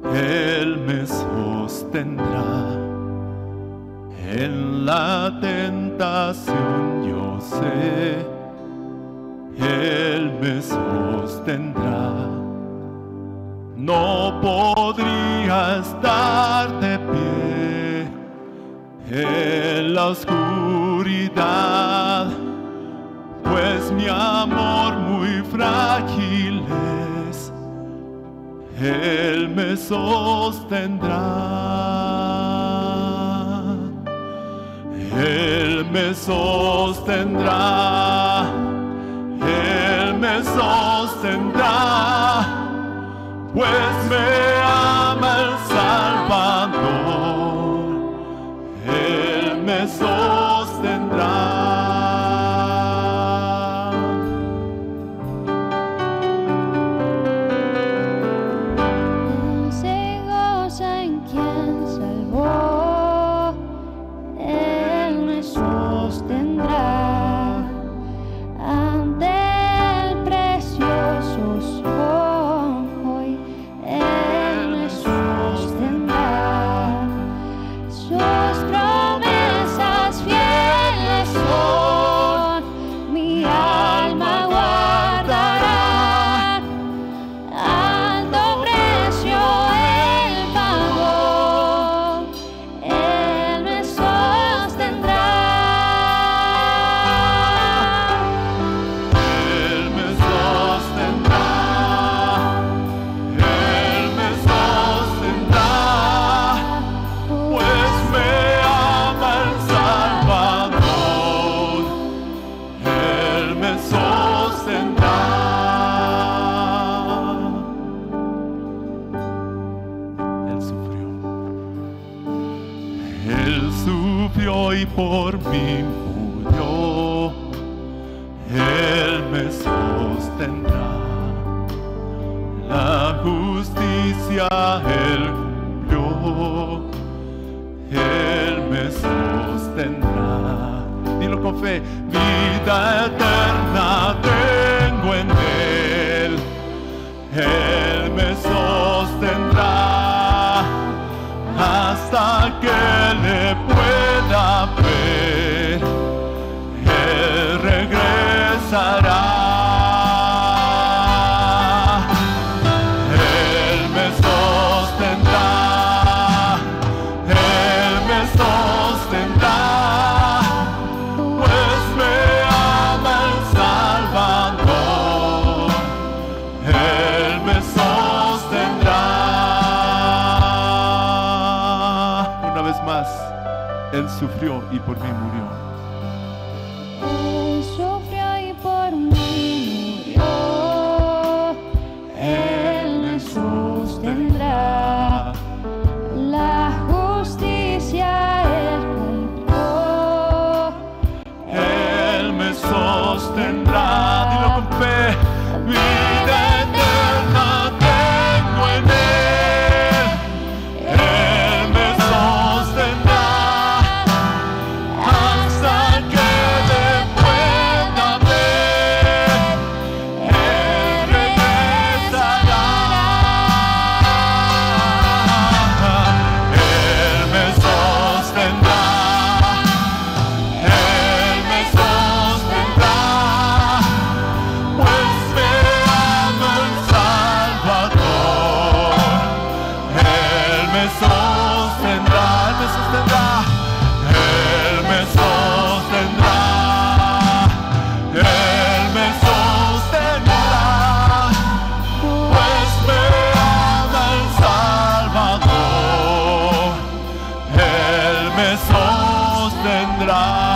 Él me sostendrá. En la tentación yo sé, Él me sostendrá. No podría estar de pie en la oscuridad, pues mi amor muy frágil es. Él me sostendrá. Él me sostendrá. Él me sostendrá, pues me ama el Salvador. Él me sostendrá. Se goza en quien salvó. Él me sostendrá ante el precioso sol. Hoy Él me sostendrá. Sus promesas fieles son, mi alma guardará. Alto precio Él pagó, Él me sostendrá. Él me sostendrá. Él me sostendrá, pues me ama el Salvador. Él me sostendrá. Él sufrió. Él sufrió y por mí murió. Él me sostendrá. La justicia Él cumplió. Él me sostendrá. Dilo con fe. Vida eterna tengo en Él. Él me sostendrá hasta que le pueda ver. Él regresará. Él me sostendrá. Él me sostendrá, pues me ama el Salvador. Él me sostendrá. Una vez más, Él sufrió y por mí murió. Él sufrió y por mí murió. Él me sostendrá. La justicia Él cumplió. Él me sostendrá. Dilo con fe. Vida eterna tengo en Él. Él me sostendrá hasta que le pueda ver. Él regresará. Él me sostendrá. Él me sostendrá, pues me ama el Salvador. Él me sostendrá. Él me sostendrá. Él me sostendrá. Él me sostendrá, pues me ama el Salvador. Él me sostendrá.